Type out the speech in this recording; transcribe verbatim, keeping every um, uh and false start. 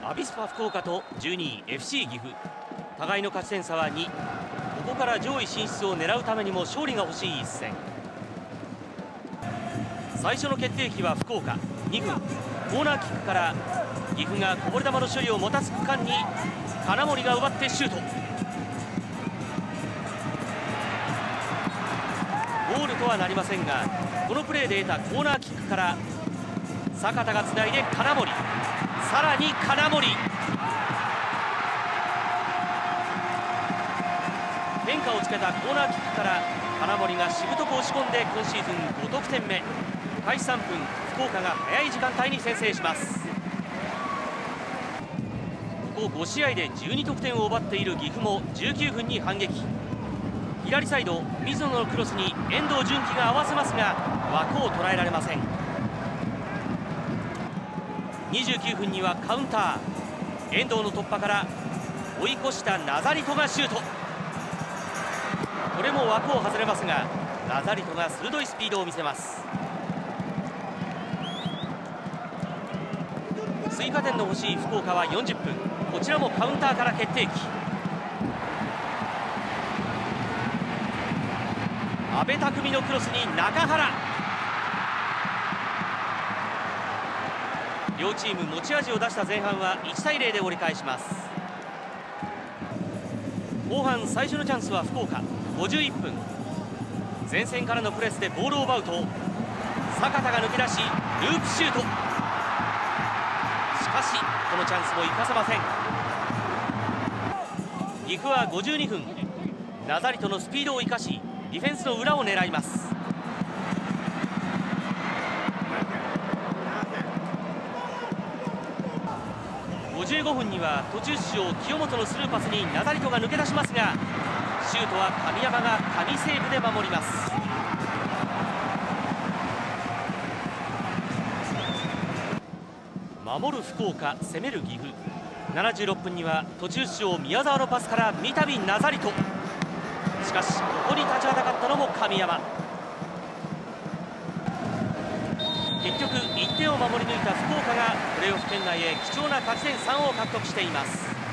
アビスパ福岡とじゅうにい エフシー 岐阜、互いの勝ち点差はに。ここから上位進出を狙うためにも勝利が欲しい一戦。最初の決定機は福岡。にふん、コーナーキックから岐阜がこぼれ球の処理をもたつく間に金森が奪ってシュート。ゴールとはなりませんが、このプレーで得たコーナーキックから坂田がつないで金森、さらに金森、変化をつけたコーナーキックから金森がしぶとく押し込んで今シーズンご得点目。開始さんぷん、福岡が早い時間帯に先制します。ここご試合でじゅうに得点を奪っている岐阜もじゅうきゅうふんに反撃。左サイド水野のクロスに遠藤純喜が合わせますが枠を捉えられません。にじゅうきゅうふんにはカウンター、遠藤の突破から追い越したナザリトがシュート。これも枠を外れますがナザリトが鋭いスピードを見せます。追加点の欲しい福岡はよんじゅっぷん、こちらもカウンターから決定機。阿部匠のクロスに中原。両チーム持ち味を出した前半はいちたいゼロで折り返します。後半最初のチャンスは福岡。ごじゅういっぷん、前線からのプレスでボールを奪うと坂田が抜け出しループシュート。しかしこのチャンスも生かせません。岐阜はごじゅうにふん、ナザリトのスピードを生かしディフェンスの裏を狙います。ごじゅうごふんには途中出場清本のスルーパスにナザリトが抜け出しますがシュートは神山が神セーブで守ります。守る福岡、攻める岐阜。ななじゅうろっぷんには途中出場宮澤のパスから三度ナザリト。しかしここに立ちはだかったのも神山。結局いってんを守り抜いた福岡がプレーオフ圏内へ貴重な勝ち点さんを獲得しています。